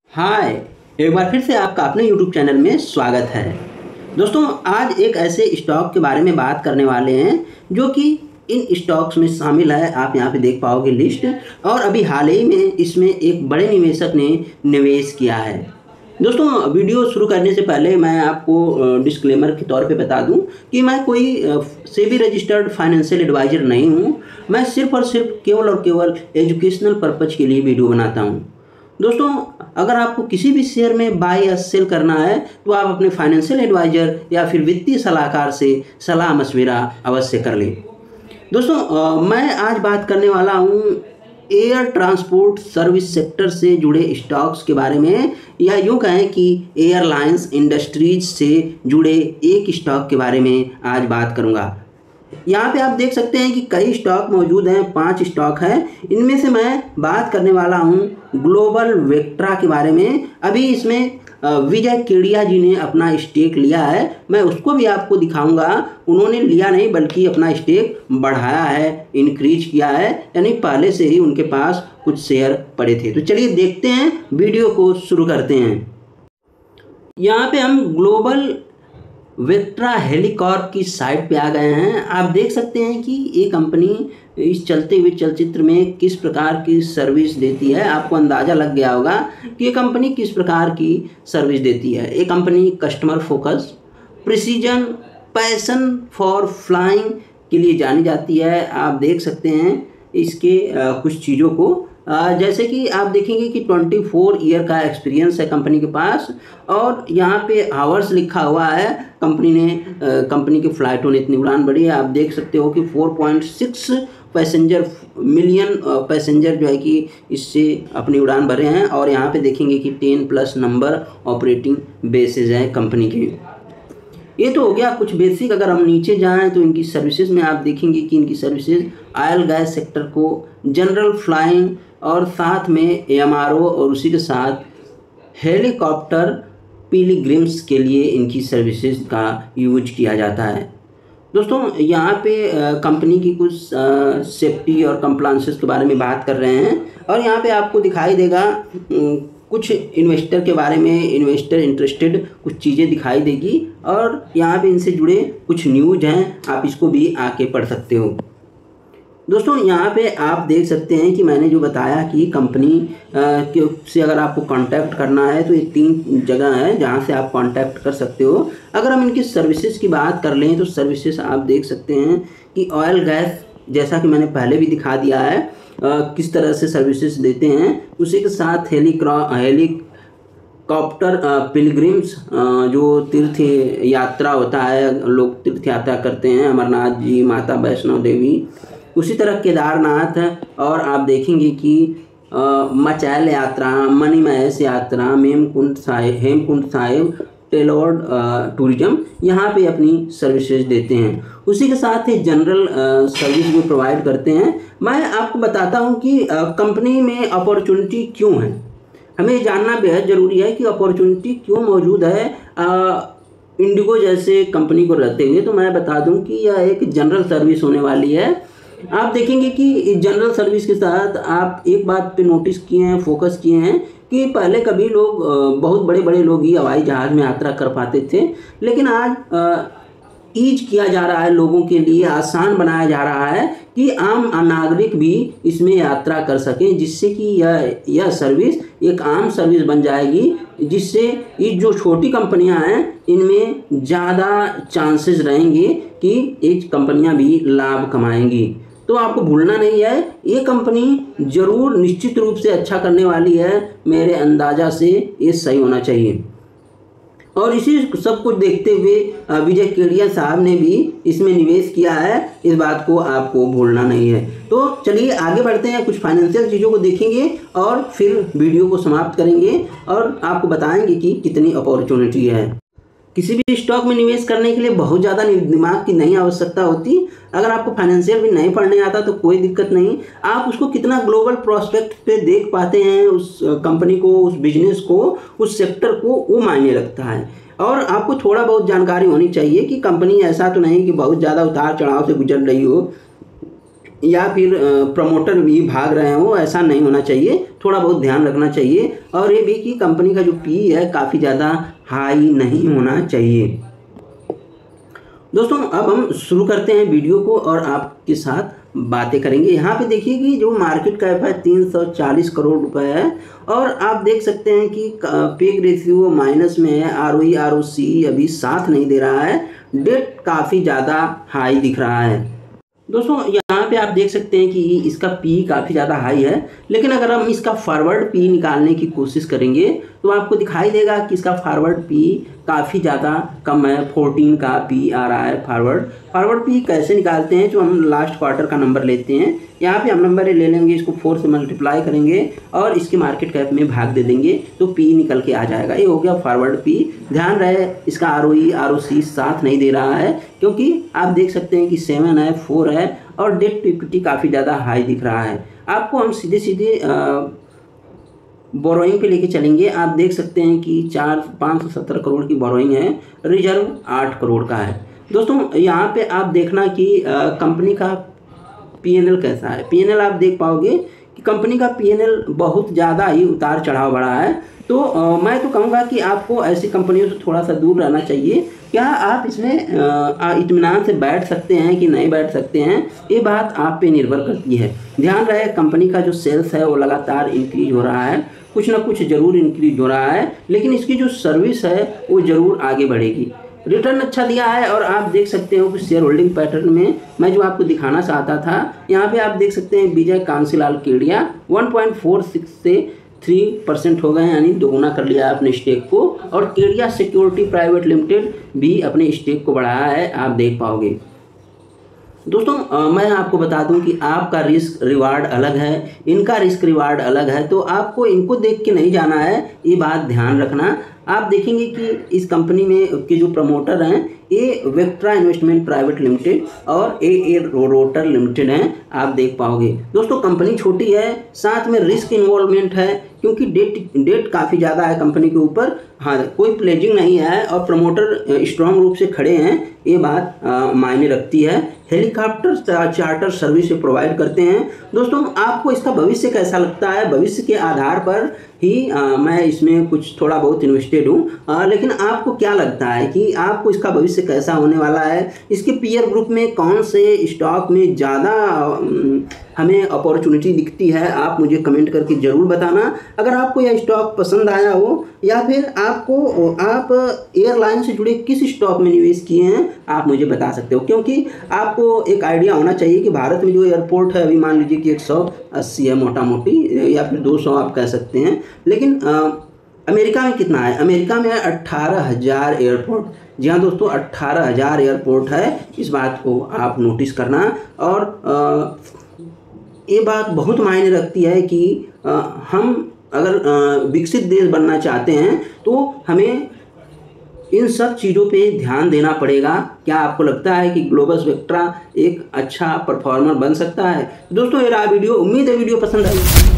हाय, एक बार फिर से आपका अपने YouTube चैनल में स्वागत है। दोस्तों, आज एक ऐसे स्टॉक के बारे में बात करने वाले हैं जो कि इन स्टॉक्स में शामिल है। आप यहाँ पे देख पाओगे लिस्ट, और अभी हाल ही में इसमें एक बड़े निवेशक ने निवेश किया है। दोस्तों, वीडियो शुरू करने से पहले मैं आपको डिस्क्लेमर के तौर पे बता दूं कि मैं कोई सेबी रजिस्टर्ड फाइनेंशियल एडवाइज़र नहीं हूं। मैं सिर्फ और सिर्फ केवल और केवल एजुकेशनल पर्पज़ के लिए वीडियो बनाता हूं। दोस्तों, अगर आपको किसी भी शेयर में बाय या सेल करना है तो आप अपने फाइनेंशियल एडवाइज़र या फिर वित्तीय सलाहकार से सलाह मशविरा अवश्य कर लें। दोस्तों, मैं आज बात करने वाला हूँ एयर ट्रांसपोर्ट सर्विस सेक्टर से जुड़े स्टॉक्स के बारे में, या यूँ कहें कि एयरलाइंस इंडस्ट्रीज से जुड़े एक स्टॉक के बारे में आज बात करूँगा। यहाँ पे आप देख सकते हैं कि कई स्टॉक मौजूद हैं, 5 स्टॉक हैं। इनमें से मैं बात करने वाला हूँ ग्लोबल वेक्ट्रा के बारे में। अभी इसमें विजय केडिया जी ने अपना स्टेक लिया है, मैं उसको भी आपको दिखाऊंगा। उन्होंने लिया नहीं बल्कि अपना स्टेक बढ़ाया है, इंक्रीज किया है, यानी पहले से ही उनके पास कुछ शेयर पड़े थे। तो चलिए देखते हैं, वीडियो को शुरू करते हैं। यहाँ पे हम ग्लोबल वेक्ट्रा हेलीकॉर्प की साइट पे आ गए हैं। आप देख सकते हैं कि ये कंपनी इस चलते हुए चलचित्र में किस प्रकार की सर्विस देती है। आपको अंदाज़ा लग गया होगा कि ये कंपनी किस प्रकार की सर्विस देती है। ये company customer focus, precision, passion for flying के लिए जानी जाती है। आप देख सकते हैं इसके कुछ चीज़ों को, जैसे कि आप देखेंगे कि 24 ईयर का एक्सपीरियंस है कंपनी के पास, और यहाँ पे आवर्स लिखा हुआ है। कंपनी की फ़्लाइटों ने इतनी उड़ान बढ़ी है। आप देख सकते हो कि 4.6 मिलियन पैसेंजर जो है कि इससे अपनी उड़ान भरे हैं, और यहाँ पे देखेंगे कि 10+ नंबर ऑपरेटिंग बेसेस हैं कंपनी के। ये तो हो गया कुछ बेसिक। अगर हम नीचे जाएं तो इनकी सर्विसेज में आप देखेंगे कि इनकी सर्विसेज ऑयल गैस सेक्टर को, जनरल फ्लाइंग, और साथ में MRO, और उसी के साथ हेलीकॉप्टर पिलग्रिम्स के लिए इनकी सर्विसेज का यूज किया जाता है। दोस्तों, यहाँ पे कंपनी की कुछ सेफ्टी और कंप्लायंसेस के बारे में बात कर रहे हैं, और यहाँ पे आपको दिखाई देगा कुछ इन्वेस्टर के बारे में, इन्वेस्टर इंटरेस्टेड कुछ चीज़ें दिखाई देगी, और यहाँ पे इनसे जुड़े कुछ न्यूज हैं, आप इसको भी आके पढ़ सकते हो। दोस्तों, यहाँ पे आप देख सकते हैं कि मैंने जो बताया कि कंपनी से अगर आपको कांटेक्ट करना है तो ये 3 जगह है जहाँ से आप कांटेक्ट कर सकते हो। अगर हम इनकी सर्विसेज की बात कर लें तो सर्विसेज आप देख सकते हैं कि ऑयल गैस, जैसा कि मैंने पहले भी दिखा दिया है किस तरह से सर्विसेज देते हैं। उसी के साथ हेलीकॉप्टर पिलग्रिम्स, जो तीर्थ यात्रा होता है, लोग तीर्थ यात्रा करते हैं, अमरनाथ जी, माता वैष्णो देवी, उसी तरह केदारनाथ, और आप देखेंगे कि मचैल यात्रा, मणिमहेश यात्रा, हेमकुंड साहिब, टेलोड टूरिज्म, यहाँ पे अपनी सर्विसेज देते हैं। उसी के साथ ही जनरल सर्विस भी प्रोवाइड करते हैं। मैं आपको बताता हूँ कि कंपनी में अपॉर्चुनिटी क्यों है। हमें जानना बेहद ज़रूरी है कि अपॉर्चुनिटी क्यों मौजूद है इंडिगो जैसे कंपनी को रहते हुए। तो मैं बता दूं कि यह एक जनरल सर्विस होने वाली है। आप देखेंगे कि जनरल सर्विस के साथ आप एक बात पे नोटिस किए हैं, फोकस किए हैं कि पहले कभी लोग बहुत बड़े बड़े लोग ही हवाई जहाज़ में यात्रा कर पाते थे, लेकिन आज ईज किया जा रहा है, लोगों के लिए आसान बनाया जा रहा है कि आम नागरिक भी इसमें यात्रा कर सकें, जिससे कि यह सर्विस एक आम सर्विस बन जाएगी, जिससे ये जो छोटी कंपनियां हैं इनमें ज़्यादा चांसेस रहेंगे कि ये कंपनियां भी लाभ कमाएंगी। तो आपको भूलना नहीं है, ये कंपनी ज़रूर निश्चित रूप से अच्छा करने वाली है। मेरे अंदाज़ा से ये सही होना चाहिए, और इसी सब कुछ देखते हुए विजय केडिया साहब ने भी इसमें निवेश किया है। इस बात को आपको भूलना नहीं है। तो चलिए आगे बढ़ते हैं, कुछ फाइनेंशियल चीज़ों को देखेंगे और फिर वीडियो को समाप्त करेंगे और आपको बताएंगे कि कितनी अपॉर्चुनिटी है। किसी भी स्टॉक में निवेश करने के लिए बहुत ज़्यादा दिमाग की नहीं आवश्यकता होती। अगर आपको फाइनेंशियल भी नहीं पढ़ने आता तो कोई दिक्कत नहीं, आप उसको कितना ग्लोबल प्रोस्पेक्ट पे देख पाते हैं, उस कंपनी को, उस बिजनेस को, उस सेक्टर को, वो मायने रखता है। और आपको थोड़ा बहुत जानकारी होनी चाहिए कि कंपनी ऐसा तो नहीं कि बहुत ज़्यादा उतार चढ़ाव से गुजर रही हो, या फिर प्रमोटर भी भाग रहे हो, ऐसा नहीं होना चाहिए। थोड़ा बहुत ध्यान रखना चाहिए। और ये भी कि कंपनी का जो पी है काफ़ी ज़्यादा हाई नहीं होना चाहिए। दोस्तों अब हम शुरू करते हैं वीडियो को और आपके साथ बातें करेंगे। यहाँ पे देखिए कि जो मार्केट कैप है 340 करोड़ रुपए है और आप देख सकते हैं कि पेग रेशियो माइनस में है, आरओई आरओसी अभी साथ नहीं दे रहा है, डेट काफ़ी ज़्यादा हाई दिख रहा है। दोस्तों यहाँ पे आप देख सकते हैं कि इसका पी काफ़ी ज़्यादा हाई है, लेकिन अगर हम इसका फॉरवर्ड पी निकालने की कोशिश करेंगे तो आपको दिखाई देगा कि इसका फॉरवर्ड पी काफ़ी ज़्यादा कम है। 14 का पी आ रहा है फॉरवर्ड पी कैसे निकालते हैं, जो हम लास्ट क्वार्टर का नंबर लेते हैं, यहाँ पे हम नंबर ले लेंगे, इसको 4 से मल्टीप्लाई करेंगे और इसके मार्केट कैप में भाग दे देंगे तो पी निकल के आ जाएगा। ये हो गया फॉरवर्ड पी। ध्यान रहे इसका आरओई आरओसी साथ नहीं दे रहा है, क्योंकि आप देख सकते हैं कि 7 है 4 है और डेट टू इक्विटी काफ़ी ज़्यादा हाई दिख रहा है। आपको हम सीधे बोरोइंग पे लेके चलेंगे। आप देख सकते हैं कि 570 करोड़ की बोरोइंग है, रिजर्व 8 करोड़ का है। दोस्तों यहाँ पे आप देखना कि कंपनी का पीएनएल कैसा है। पीएनएल आप देख पाओगे कि कंपनी का पीएनएल बहुत ज़्यादा ही उतार चढ़ाव बढ़ा है। तो मैं तो कहूँगा कि आपको ऐसी कंपनियों से थोड़ा सा दूर रहना चाहिए। क्या आप इसमें इत्मीनान से बैठ सकते हैं कि नहीं बैठ सकते हैं, ये बात आप पे निर्भर करती है। ध्यान रहे कंपनी का जो सेल्स है वो लगातार इंक्रीज हो रहा है, कुछ ना कुछ ज़रूर इंक्रीज हो रहा है, लेकिन इसकी जो सर्विस है वो ज़रूर आगे बढ़ेगी। रिटर्न अच्छा दिया है और आप देख सकते हो कि शेयर होल्डिंग पैटर्न में मैं जो आपको दिखाना चाहता था, यहाँ पे आप देख सकते हैं विजय कांसीलाल केडिया 1.46 से 3% हो गए हैं, यानी दोगुना कर लिया है अपने स्टेक को। और केडिया सिक्योरिटी प्राइवेट लिमिटेड भी अपने स्टेक को बढ़ाया है, आप देख पाओगे। दोस्तों मैं आपको बता दूं कि आपका रिस्क रिवार्ड अलग है, इनका रिस्क रिवार्ड अलग है, तो आपको इनको देख के नहीं जाना है, ये बात ध्यान रखना। आप देखेंगे कि इस कंपनी में के जो प्रमोटर हैं ये वेक्ट्रा इन्वेस्टमेंट प्राइवेट लिमिटेड और ए रोटर लिमिटेड हैं, आप देख पाओगे। दोस्तों कंपनी छोटी है, साथ में रिस्क इन्वॉल्वमेंट है, क्योंकि डेट काफ़ी ज़्यादा है कंपनी के ऊपर। हाँ, कोई प्लेजिंग नहीं है और प्रमोटर स्ट्रांग रूप से खड़े हैं, ये बात मायने रखती है। हेलीकॉप्टर चार्टर सर्विस प्रोवाइड करते हैं। दोस्तों आपको इसका भविष्य कैसा लगता है, भविष्य के आधार पर ही मैं इसमें कुछ थोड़ा बहुत इन्वेस्टेड हूँ, लेकिन आपको क्या लगता है कि आपको इसका भविष्य कैसा होने वाला है, इसके पीयर ग्रुप में कौन से स्टॉक में ज़्यादा हमें अपॉर्चुनिटी दिखती है, आप मुझे कमेंट करके ज़रूर बताना। अगर आपको यह स्टॉक पसंद आया हो या फिर आप एयरलाइन से जुड़े किस स्टॉक में निवेश किए हैं, आप मुझे बता सकते हो, क्योंकि आपको एक आइडिया होना चाहिए कि भारत में जो एयरपोर्ट है अभी मान लीजिए कि 180 है मोटा मोटी, या फिर 200 आप कह सकते हैं, लेकिन अमेरिका में कितना है, अमेरिका में है 18,000 एयरपोर्ट। जी हाँ दोस्तों 18,000 एयरपोर्ट है, इस बात को आप नोटिस करना। और ये बात बहुत मायने रखती है कि हम अगर विकसित देश बनना चाहते हैं तो हमें इन सब चीज़ों पे ध्यान देना पड़ेगा। क्या आपको लगता है कि ग्लोबल वेक्ट्रा एक अच्छा परफॉर्मर बन सकता है? दोस्तों ये रहा वीडियो, उम्मीद है वीडियो पसंद आई।